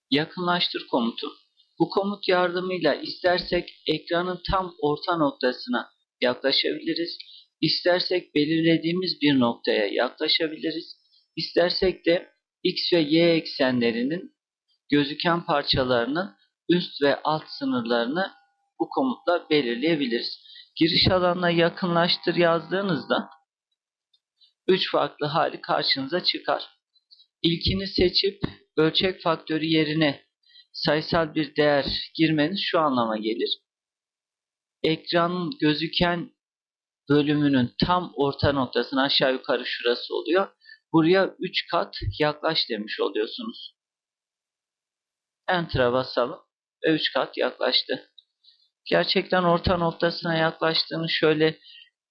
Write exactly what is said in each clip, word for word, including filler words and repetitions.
Yakınlaştır komutu. Bu komut yardımıyla istersek ekranın tam orta noktasına yaklaşabiliriz. İstersek belirlediğimiz bir noktaya yaklaşabiliriz. İstersek de X ve Y eksenlerinin gözüken parçalarının üst ve alt sınırlarını bu komutla belirleyebiliriz. Giriş alanına yakınlaştır yazdığınızda üç farklı hali karşınıza çıkar. İlkini seçip ölçek faktörü yerine sayısal bir değer girmeniz şu anlama gelir. Ekranın gözüken bölümünün tam orta noktasına aşağı yukarı şurası oluyor. Buraya üç kat yaklaş demiş oluyorsunuz. Enter'a basalım ve üç kat yaklaştı. Gerçekten orta noktasına yaklaştığını şöyle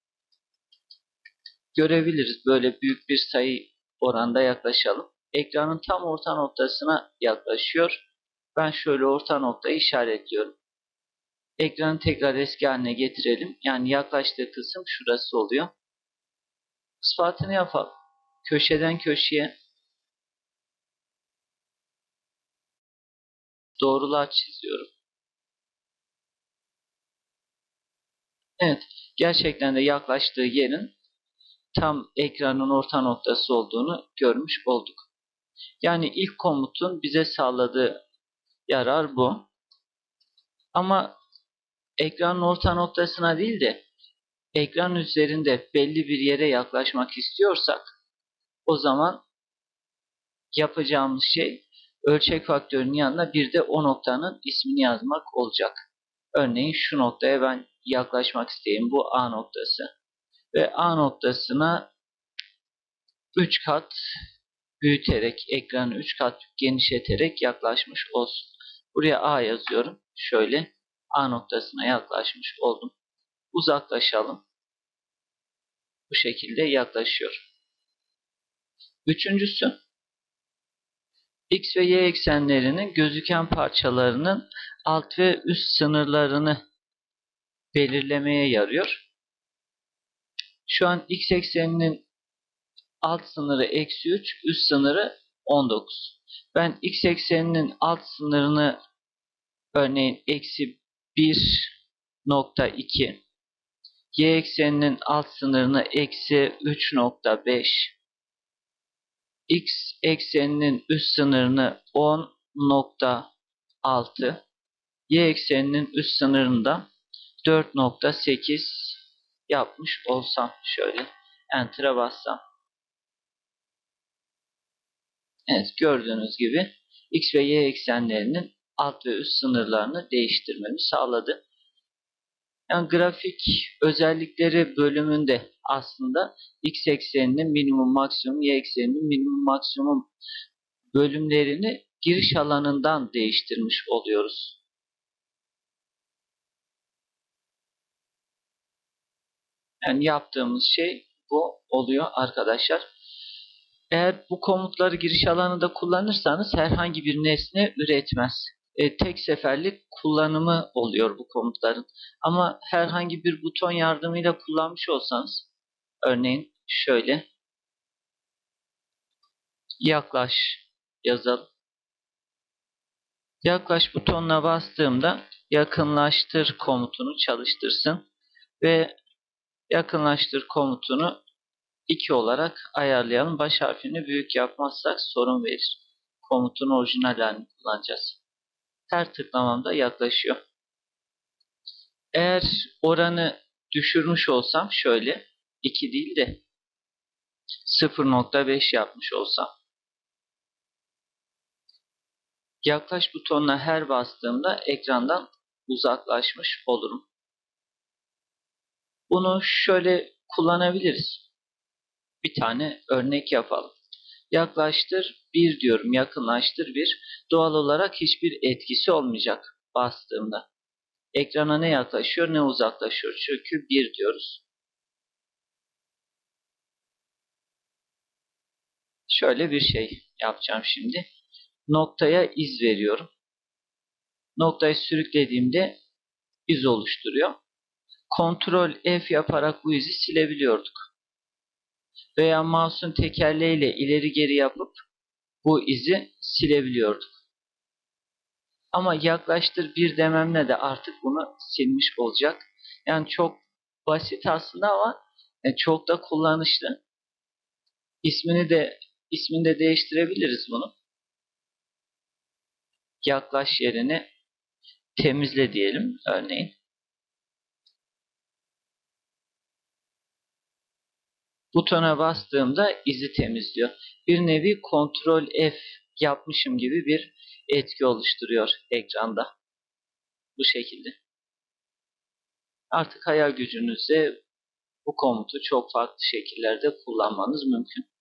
görebiliriz. Böyle büyük bir sayı oranda yaklaşalım. Ekranın tam orta noktasına yaklaşıyor. Ben şöyle orta noktayı işaretliyorum. Ekranı tekrar eski haline getirelim. Yani yaklaştığı kısım şurası oluyor. İspatını yapalım. Köşeden köşeye doğrular çiziyorum. Evet, gerçekten de yaklaştığı yerin tam ekranın orta noktası olduğunu görmüş olduk. Yani ilk komutun bize sağladığı yarar bu. Ama ekranın orta noktasına değil de ekran üzerinde belli bir yere yaklaşmak istiyorsak o zaman yapacağımız şey ölçek faktörünün yanına bir de o noktanın ismini yazmak olacak. Örneğin şu noktaya ben yaklaşmak isteyeyim. Bu A noktası. Ve A noktasına üç kat büyüterek, ekranı üç kat genişleterek yaklaşmış olsun. Buraya A yazıyorum. Şöyle A noktasına yaklaşmış oldum. Uzaklaşalım. Bu şekilde yaklaşıyor. Üçüncüsü, X ve Y eksenlerinin gözüken parçalarının alt ve üst sınırlarını belirlemeye yarıyor. Şu an X ekseninin alt sınırı eksi üç, üst sınırı on dokuz. Ben X ekseninin alt sınırını örneğin eksi bir nokta iki, Y ekseninin alt sınırını eksi üç nokta beş, X ekseninin üst sınırını on nokta altı, Y ekseninin üst sınırını da dört nokta sekiz yapmış olsam, şöyle Enter'a bassam. Evet, gördüğünüz gibi X ve Y eksenlerinin alt ve üst sınırlarını değiştirmemi sağladı. Yani grafik özellikleri bölümünde aslında X ekseninin minimum maksimum, Y ekseninin minimum maksimum bölümlerini giriş alanından değiştirmiş oluyoruz. Yani yaptığımız şey bu oluyor arkadaşlar. Eğer bu komutları giriş alanında kullanırsanız herhangi bir nesne üretmez. E, tek seferlik kullanımı oluyor bu komutların. Ama herhangi bir buton yardımıyla kullanmış olsanız, örneğin şöyle yaklaş yazalım. Yaklaş butonuna bastığımda yakınlaştır komutunu çalıştırsın ve yakınlaştır komutunu iki olarak ayarlayalım. Baş harfini büyük yapmazsak sorun verir. Komutun orijinal halini kullanacağız. Her tıklamamda yaklaşıyor. Eğer oranı düşürmüş olsam, şöyle iki değil de sıfır nokta beş yapmış olsam, yaklaş butonuna her bastığımda ekrandan uzaklaşmış olurum. Bunu şöyle kullanabiliriz. Bir tane örnek yapalım. Yaklaştır bir diyorum, yakınlaştır bir. Doğal olarak hiçbir etkisi olmayacak bastığımda. Ekrana ne yaklaşıyor ne uzaklaşıyor. Çünkü bir diyoruz. Şöyle bir şey yapacağım şimdi. Noktaya iz veriyorum. Noktayı sürüklediğimde iz oluşturuyor. Kontrol F yaparak bu izi silebiliyorduk. Veya mouse'un tekerleğiyle ileri geri yapıp bu izi silebiliyorduk. Ama yaklaştır bir dememle de artık bunu silmiş olacak. Yani çok basit aslında ama e, çok da kullanışlı. İsmini de ismini de değiştirebiliriz bunu. Yaklaş yerini temizle diyelim örneğin. Butona bastığımda izi temizliyor. Bir nevi kontrol F yapmışım gibi bir etki oluşturuyor ekranda. Bu şekilde. Artık hayal gücünüzle bu komutu çok farklı şekillerde kullanmanız mümkün.